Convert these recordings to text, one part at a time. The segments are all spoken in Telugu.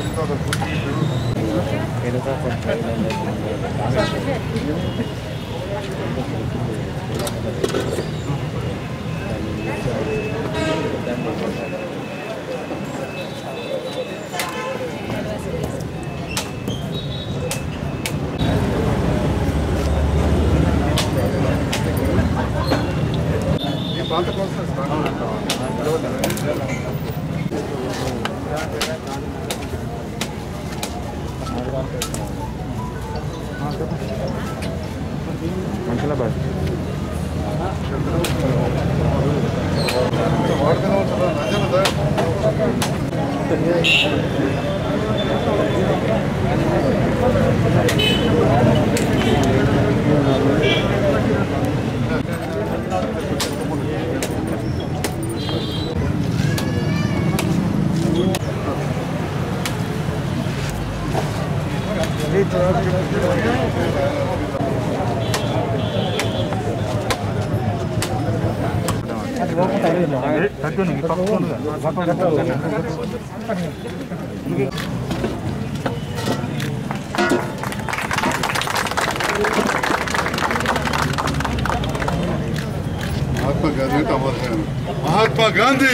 महात्मा गांधी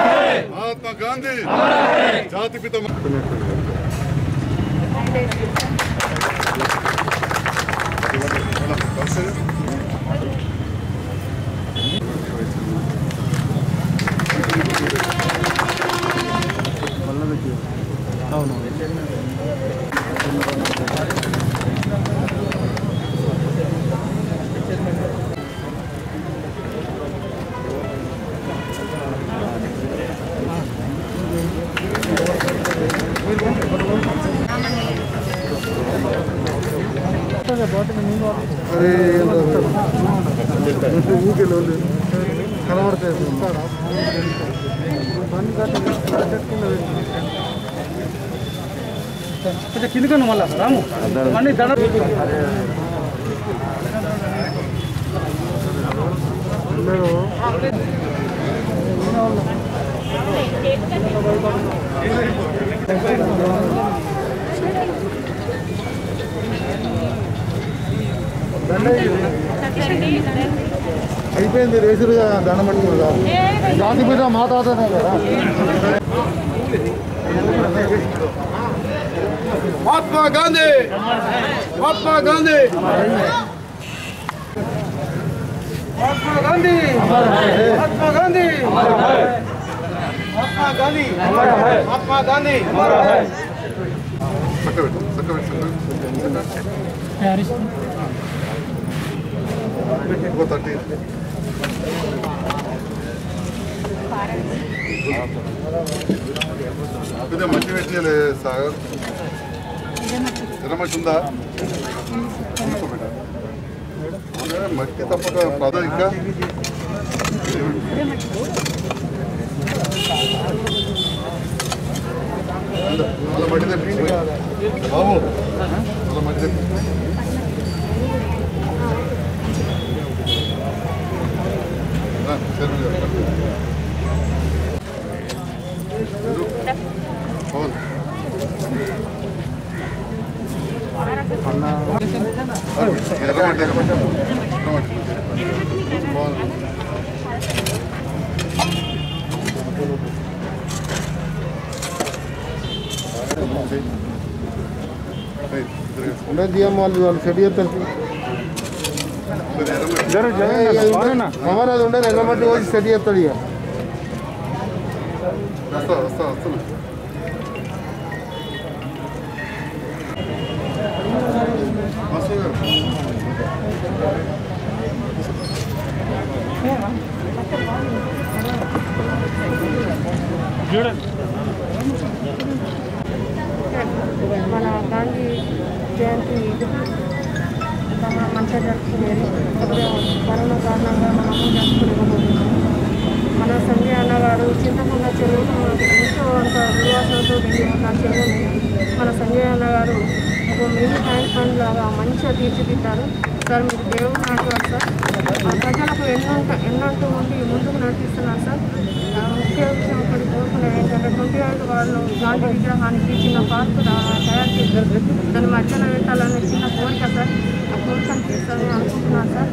जाति पिता కిందకి మళ్ళా రాము అన్ని దండ అయిపోయింది రేసులుగా దండం పెట్టుకుంటా జాతిపీఠ మాట్లాడుతున్నాయి కదా महात्मा गांधी महात्मा गांधी महात्मा गांधी महात्मा गांधी महात्मा गांधी महात्मा गांधी मट्टी పెట్టలే సాగర్ ఎర్రమట్టుందా మట్టి తప్పక ప్రధాన ఇంకా అలా మట్టి తెప్పించి బాబు అలా మట్టి తెప్పించి వాళ్ళు సెట్ చేస్తారు అది ఉండే ఎల్లమట్టి వచ్చి సెట్ చేస్తాడు ఇక వస్తా మన గాంధీ జయంతి మంచిగా జరుపుకునేది కరోనా కారణంగా మనం జరుపుకోలేకపోతున్నాం. మన సంజయ్ అన్నగారు చింతకొండ చెరువు ఎంతో అంత విశ్వాసంతో ఉన్న చెరువుని మన సంజయ్ అన్నగారు ఒక మినీ హ్యాండ్ ఫండ్ లాగా మంచిగా తీర్చిదిద్దారు. సార్ మీకు దేవుడు నాటున్నారు సార్. ప్రజలకు ఎన్నంటూ ఉండి ముందుకు నడిపిస్తున్నారు సార్. ముఖ్య విషయం ఒకటి కోరుకునేది ఏంటంటే 25 వాళ్ళు గాంధీ విగ్రహానికి చిన్న పార్కు తయారు చేశారు. దాని మధ్యన పెట్టాలనే చిన్న కోరిక సార్. ఆ కోరికను తీర్చాలని అనుకుంటున్నాను సార్.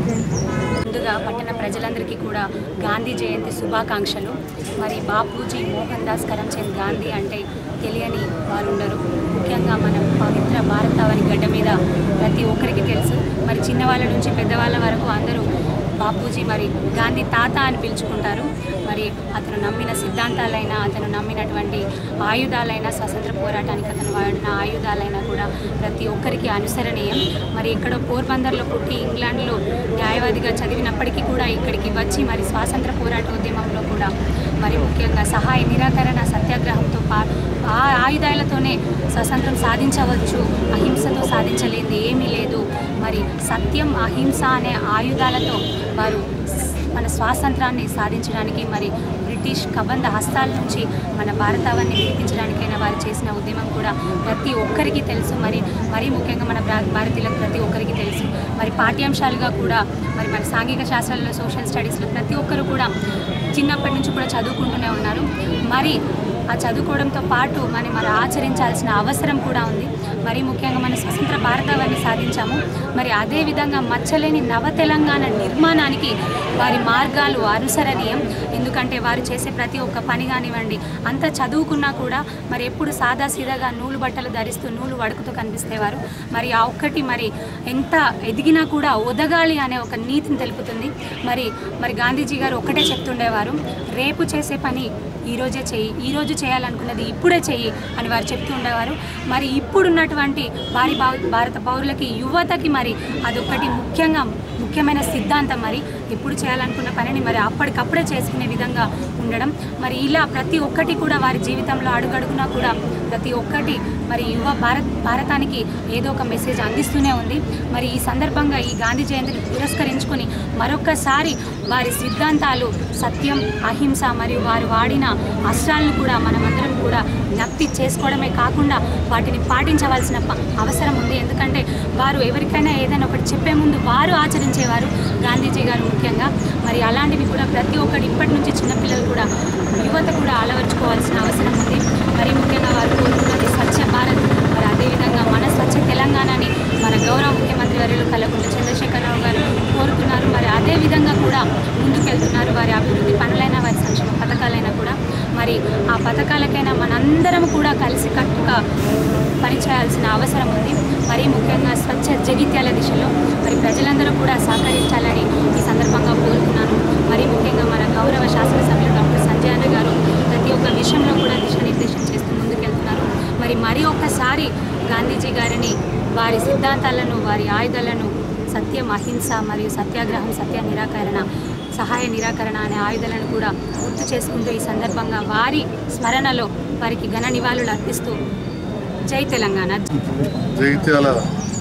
ముందుగా పట్టణ ప్రజలందరికీ కూడా గాంధీ జయంతి శుభాకాంక్షలు. మరి బాపూజీ మోహన్ దాస్ కరమ్చంద్ గాంధీ అంటే తెలియని వారు ఉండరు. ముఖ్యంగా మనం పవిత్ర భారతావని గడ్డ మీద ప్రతి ఒక్కరికి తెలుసు. మరి చిన్నవాళ్ళ నుంచి పెద్దవాళ్ళ వరకు అందరూ బాపూజీ మరి గాంధీ తాత అని పిలుచుకుంటారు. మరి అతను నమ్మిన సిద్ధాంతాలైనా, అతను నమ్మినటువంటి ఆయుధాలైనా, స్వాతంత్ర పోరాటానికి అతను వాడిన ఆయుధాలైనా కూడా ప్రతి ఒక్కరికి అనుసరణీయం. మరి ఎక్కడో పోర్బందర్లో పుట్టి ఇంగ్లాండ్లో న్యాయవాదిగా చదివినప్పటికీ కూడా ఇక్కడికి వచ్చి మరి స్వాతంత్ర పోరాట ఉద్యమంలో కూడా మరి ముఖ్యంగా సహాయ నిరాకరణ సత్యాగ్రహంతో ఆ ఆయుధాలతోనే స్వతంత్రం సాధించవచ్చు, అహింసతో సాధించలేనిది ఏమీ లేదు. మరి సత్యం అహింస అనే ఆయుధాలతో వారు మన స్వాతంత్రాన్ని సాధించడానికి మరి బ్రిటిష్ కబంధ హస్తాల నుంచి మన భారతావన్ని విడిపించడానికైనా వారు చేసిన ఉద్యమం కూడా ప్రతి ఒక్కరికి తెలుసు. మరి ముఖ్యంగా మన భారతీయులకు ప్రతి ఒక్కరికి తెలుసు. మరి పాఠ్యాంశాలుగా కూడా మరి మన సాంఘిక శాస్త్రాల్లో, సోషల్ స్టడీస్లో ప్రతి ఒక్కరు కూడా చిన్నప్పటి నుంచి కూడా చదువుకుంటూనే ఉన్నారు. మరి ఆ చదువుకోవడంతో పాటు మరి ఆచరించాల్సిన అవసరం కూడా ఉంది. మరి ముఖ్యంగా మన స్వతంత్ర భారతావన్ని సాధించాము. మరి అదేవిధంగా మచ్చలేని నవ తెలంగాణ నిర్మాణానికి వారి మార్గాలు అనుసరణీయం. ఎందుకంటే వారు చేసే ప్రతి ఒక్క పని కానివ్వండి, అంత చదువుకున్నా కూడా మరి ఎప్పుడు సాదాసీదాగా నూలు బట్టలు ధరిస్తూ నూలు వడుకుతూ కనిపిస్తేవారు. మరి ఆ ఒక్కటి మరి ఎంత ఎదిగినా కూడా ఒదగాలి అనే ఒక నీతిని తెలుపుతుంది. మరి గాంధీజీ గారు ఒకటే చెప్తుండేవారు, రేపు చేసే పని ఈరోజే చెయ్యి, ఈరోజు చేయాలనుకున్నది ఇప్పుడే చెయ్యి అని వారు చెప్తూ ఉండేవారు. మరి ఇప్పుడున్నటువంటి భారత పౌరులకి, యువతకి మరి అదొక్కటి ముఖ్యమైన సిద్ధాంతం. మరి ఎప్పుడు చేయాలనుకున్న పనిని మరి అప్పటికప్పుడే చేసుకునే విధంగా ఉండడం. మరి ఇలా ప్రతి ఒక్కటి కూడా వారి జీవితంలో అడుగడుగునా కూడా ప్రతి ఒక్కటి మరి భారతానికి ఏదో ఒక మెసేజ్ అందిస్తూనే ఉంది. మరి ఈ సందర్భంగా ఈ గాంధీ జయంతిని పురస్కరించుకొని మరొక్కసారి వారి సిద్ధాంతాలు సత్యం, అహింస మరియు వారు వాడిన అస్త్రాలను కూడా మనమందరం కూడా జ్ఞప్తి చేసుకోవడమే కాకుండా వాటిని పాటించవలసిన అవసరం ఉంది. ఎందుకంటే వారు ఎవరికైనా ఏదైనా ఒకటి చెప్పే ముందు వారు ఆచరించేవారు, గాంధీజీ గారు ముఖ్యంగా. మరి అలాంటివి కూడా ప్రతి ఒక్కటి ఇప్పటి నుంచి చిన్నపిల్లలు కూడా, యువత కూడా అలవర్చుకోవాల్సిన అవసరం ఉంది. మరి ముఖ్యంగా వారు కోరుకున్నది స్వచ్ఛ భారత్. మరి అదేవిధంగా మన స్వచ్ఛ తెలంగాణని మన గౌరవ ముఖ్యమంత్రి వర్యులు కల్వకుంట్ల చంద్రశేఖరరావు గారు కోరుతున్నారు. మరి అదేవిధంగా కూడా ముందుకెళ్తున్నారు. వారి అభివృద్ధి పనులైనా, వారి సంక్షేమ పథకాలైనా కూడా మరి ఆ పథకాలకైనా మనందరం కూడా కలిసికట్టుగా పనిచేయాల్సిన అవసరం ఉంది. మరి ముఖ్యంగా స్వచ్ఛ జగిత్యాల దిశలో మరి ప్రజలందరూ కూడా సహకరించాలని ఈ సందర్భంగా కోరుతున్నాను. మరి ముఖ్యంగా మన గౌరవ శాసనసభ్యులు డాక్టర్ సంజయ్ అన్న గారు ప్రతి ఒక్క విషయంలో కూడా దిశానిర్దేశం చేస్తూ ముందుకెళ్తున్నారు. మరి ఒక్కసారి గాంధీజీ గారిని, వారి సిద్ధాంతాలను, వారి ఆయుధాలను సత్యం, అహింస మరియు సత్యాగ్రహం, సత్య నిరాకరణ, సహాయ నిరాకరణ అనే ఆయుధాలను కూడా గుర్తు చేసుకుంటూ ఈ సందర్భంగా వారి స్మరణలో వారికి ఘన నివాళులు అర్పిస్తూ జై తెలంగాణ. జగిత్యాల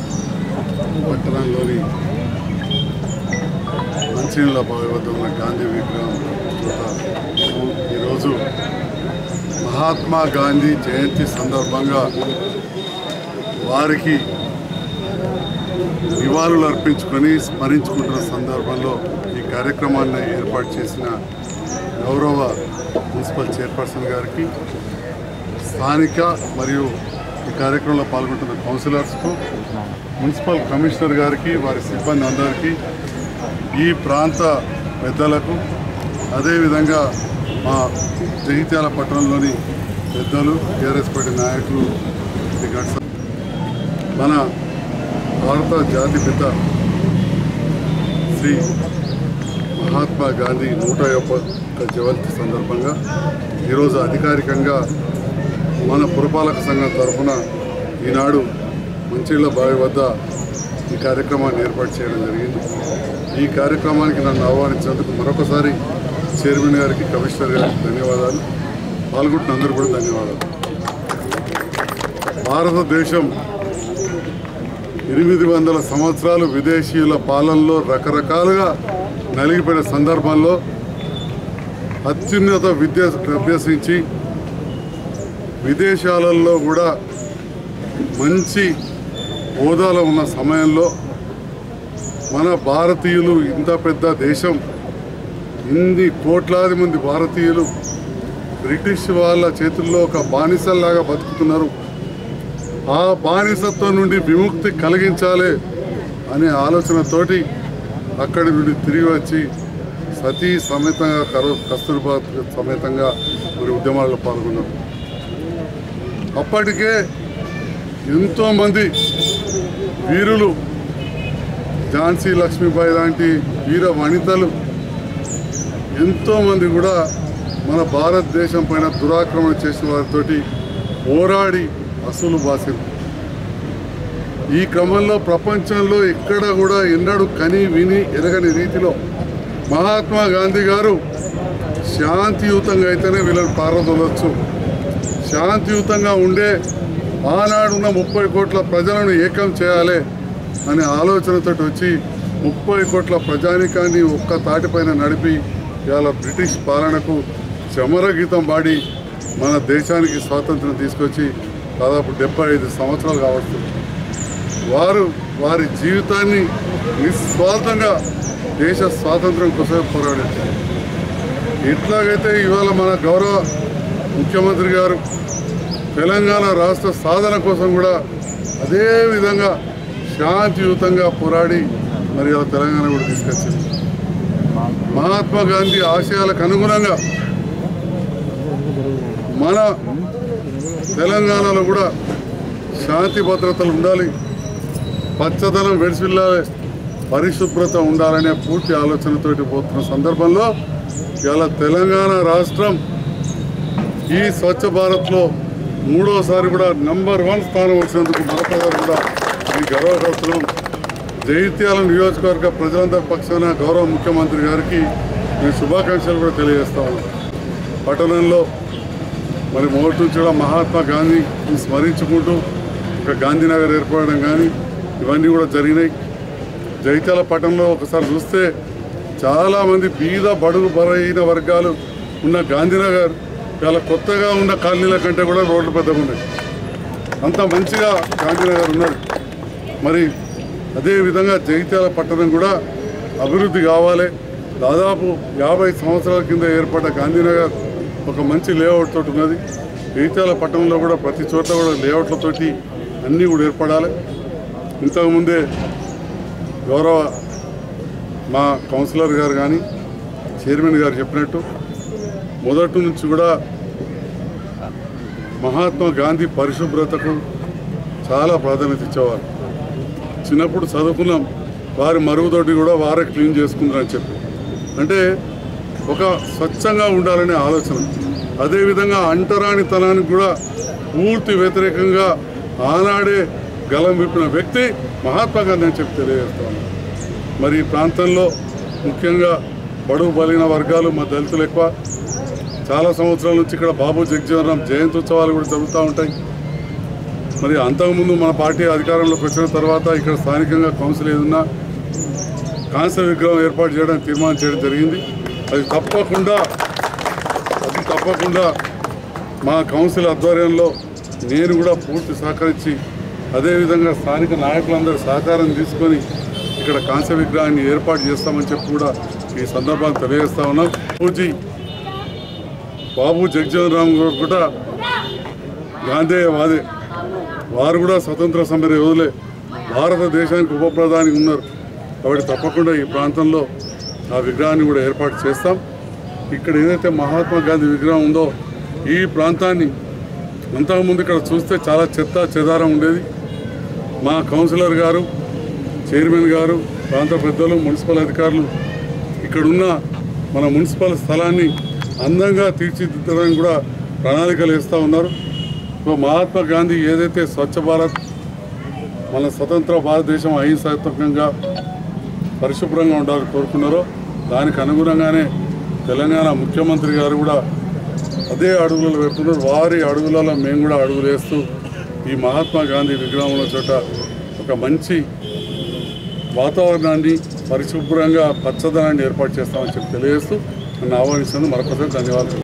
పట్టణంలోని మంచినీళ్ళ బావి వద్ద ఉన్న గాంధీ విగ్రహం ఈరోజు మహాత్మా గాంధీ జయంతి సందర్భంగా వారికి నివాళులు అర్పించుకొని స్మరించుకుంటున్న సందర్భంలో ఈ కార్యక్రమాన్ని ఏర్పాటు చేసిన గౌరవ మున్సిపల్ చైర్పర్సన్ గారికి, స్థానిక మరియు ఈ కార్యక్రమంలో పాల్గొంటున్న కౌన్సిలర్స్కు, మున్సిపల్ కమిషనర్ గారికి, వారి సిబ్బంది అందరికీ, ఈ ప్రాంత పెద్దలకు, అదేవిధంగా మా జగిత్యాల పట్టణంలోని పెద్దలు, టీఆర్ఎస్ పార్టీ నాయకులు, మన భారత జాతిపిత శ్రీ మహాత్మా గాంధీ 101వ జయంతి సందర్భంగా ఈరోజు అధికారికంగా మన పురపాలక సంఘం తరఫున ఈనాడు మంచిళ్ళ బావి వద్ద ఈ కార్యక్రమాన్ని ఏర్పాటు చేయడం జరిగింది. ఈ కార్యక్రమానికి నన్ను ఆహ్వానించినందుకు మరొకసారి చైర్మన్ గారికి, కమిషనర్ గారికి ధన్యవాదాలు. పాల్గొంటున్న అందరూ కూడా ధన్యవాదాలు. భారతదేశం 800 సంవత్సరాలు విదేశీయుల పాలనలో రకరకాలుగా నలిగిపోయిన సందర్భంలో అత్యున్నత విద్య అభ్యసించి విదేశాలలో కూడా మంచి హోదాలో ఉన్న సమయంలో మన భారతీయులు ఇంత పెద్ద దేశం ఇన్ని కోట్లాది మంది భారతీయులు బ్రిటిష్ వాళ్ళ చేతుల్లో ఒక బానిసల్లాగా బతుకుతున్నారు. ఆ బానిసత్వం నుండి విముక్తి కలిగించాలి అనే ఆలోచనతోటి అక్కడి నుండి తిరిగి వచ్చి సతీ సమేతంగా కస్తూర్బా సమేతంగా మరి ఉద్యమాల్లో పాల్గొన్నారు. అప్పటికే ఎంతోమంది వీరులు, ఝాన్సీ లక్ష్మీబాయి లాంటి వీర వనితలు ఎంతోమంది కూడా మన భారతదేశం పైన దురాక్రమణ చేసిన వారితోటి పోరాడి అసలు బాసింది. ఈ క్రమంలో ప్రపంచంలో ఎక్కడ కూడా ఎన్నడూ కని విని ఎరగని రీతిలో మహాత్మా గాంధీ గారు శాంతియుతంగా అయితేనే వీళ్ళని పారదోలవచ్చు, శాంతియుతంగా ఉండే ఆనాడున్న 30 కోట్ల ప్రజలను ఏకం చేయాలి అనే ఆలోచనతో వచ్చి 30 కోట్ల ప్రజానికాన్ని ఒక్క తాటిపైన నడిపి ఇవాళ బ్రిటిష్ పాలనకు చమరగీతం పాడి మన దేశానికి స్వాతంత్రం తీసుకొచ్చి దాదాపు 75 సంవత్సరాలు కావచ్చు. వారి జీవితాన్ని నిస్వార్థంగా దేశ స్వాతంత్రం కోసం పోరాడారు. ఎట్లాగైతే ఇవాళ మన గౌరవ ముఖ్యమంత్రి గారు తెలంగాణ రాష్ట్ర సాధన కోసం కూడా అదే విధంగా శాంతియుతంగా పోరాడి మరి ఇలా తెలంగాణ కూడా తీసుకొచ్చింది. మహాత్మా గాంధీ ఆశయాలకు అనుగుణంగా మన తెలంగాణలో కూడా శాంతి భద్రతలు ఉండాలి, పచ్చదనం వెడిసిల్లాలి, పరిశుభ్రత ఉండాలనే పూర్తి ఆలోచనతోటి పోతున్న సందర్భంలో ఇలా తెలంగాణ రాష్ట్రం ఈ స్వచ్ఛ భారత్లో 3వసారి కూడా నంబర్ 1 స్థానం వచ్చినందుకు మరొకసారి కూడా ఈ గర్వపడుతున్నాం. జగిత్యాల నియోజకవర్గ ప్రజలందరి పక్షాన గౌరవ ముఖ్యమంత్రి గారికి నేను శుభాకాంక్షలు కూడా తెలియజేస్తా ఉన్నాను. పట్టణంలో మరి మొదటి నుంచి కూడా మహాత్మా గాంధీని స్మరించుకుంటూ ఒక గాంధీనగర్ ఏర్పడడం కానీ ఇవన్నీ కూడా జరిగినాయి. జగిత్యాల పట్టణంలో ఒకసారి చూస్తే చాలామంది బీద బడుగు బలైన వర్గాలు ఉన్న గాంధీనగర్ చాలా కొత్తగా ఉన్న కాలనీల కంటే కూడా రోడ్లు పెద్దగా ఉన్నాయి. అంత మంచిగా గాంధీనగర్ ఉన్నది. మరి అదేవిధంగా జగిత్యాల పట్టణం కూడా అభివృద్ధి కావాలి. దాదాపు 50 సంవత్సరాల కింద ఏర్పడ్డ గాంధీనగర్ ఒక మంచి లేఅవుట్ తోటి ఉన్నది. జగిత్యాల పట్టణంలో కూడా ప్రతి చోట్ల కూడా లేఅవుట్లతోటి అన్నీ కూడా ఏర్పడాలి. ఇంతకుముందే గౌరవ మా కౌన్సిలర్ గారు కానీ చైర్మన్ గారు చెప్పినట్టు మొదటి నుంచి కూడా మహాత్మా గాంధీ పరిశుభ్రతకు చాలా ప్రాధాన్యత ఇచ్చేవారు. చిన్నప్పుడు చదువుకున్నాం, వారి మరుగుదొడ్డి కూడా వారే క్లీన్ చేసుకుంటారని చెప్పి, అంటే ఒక స్వచ్ఛంగా ఉండాలనే ఆలోచన. అదేవిధంగా అంటరానితనానికి కూడా పూర్తి వ్యతిరేకంగా ఆనాడే గలం విప్పిన వ్యక్తి మహాత్మా గాంధీ అని చెప్పి తెలియజేస్తాను. మరి ఈ ప్రాంతంలో ముఖ్యంగా బడుగు బలిన వర్గాలు మా దళితులు ఎక్కువ. చాలా సంవత్సరాల నుంచి ఇక్కడ బాబు జగజీవన్ రామ్ జయంతి ఉత్సవాలు కూడా జరుగుతూ ఉంటాయి. మరి అంతకుముందు మన పార్టీ అధికారంలోకి వచ్చిన తర్వాత ఇక్కడ స్థానికంగా కౌన్సిల్ ఏదన్నా కాంస్య విగ్రహం ఏర్పాటు చేయడానికి తీర్మానం చేయడం జరిగింది. అది తప్పకుండా మా కౌన్సిల్ ఆధ్వర్యంలో నేను కూడా పూర్తి సహకరించి అదేవిధంగా స్థానిక నాయకులందరూ సహకారం తీసుకొని ఇక్కడ కాంస్య విగ్రహాన్ని ఏర్పాటు చేస్తామని చెప్పి కూడా ఈ సందర్భాన్ని తెలియజేస్తా ఉన్నాం. బాబు జగజీవన్ రామ్ గారు కూడా గాంధేయవాదే. వారు కూడా స్వతంత్ర సమర యోధులే, భారతదేశానికి ఉప ప్రధాని ఉన్నారు. కాబట్టి తప్పకుండా ఈ ప్రాంతంలో ఆ విగ్రహాన్ని కూడా ఏర్పాటు చేస్తాం. ఇక్కడ ఏదైతే మహాత్మా గాంధీ విగ్రహం ఉందో ఈ ప్రాంతాన్ని అంతకుముందు ఇక్కడ చూస్తే చాలా చెత్త చెదారం ఉండేది. మా కౌన్సిలర్ గారు, చైర్మన్ గారు, ప్రాంత పెద్దలు, మున్సిపల్ అధికారులు ఇక్కడున్న మన మున్సిపల్ స్థలాన్ని అందంగా తీర్చిదిద్దడానికి కూడా ప్రణాళికలు వేస్తూ ఉన్నారు. సో మహాత్మా గాంధీ ఏదైతే స్వచ్ఛ భారత్, మన స్వతంత్ర భారతదేశం అహింసాత్మకంగా పరిశుభ్రంగా ఉండాలని కోరుకున్నారో దానికి అనుగుణంగానే తెలంగాణ ముఖ్యమంత్రి గారు కూడా అదే అడుగులు పెడుతున్నారు. వారి అడుగులలో మేము కూడా అడుగులు వేస్తూ ఈ మహాత్మా గాంధీ విగ్రహంలో చోట ఒక మంచి వాతావరణాన్ని, పరిశుభ్రంగా పచ్చదనాన్ని ఏర్పాటు చేస్తామని చెప్పి తెలియజేస్తూ నన్ను ఆహ్వానిస్తున్నందుకు మరొకసారి ధన్యవాదాలు.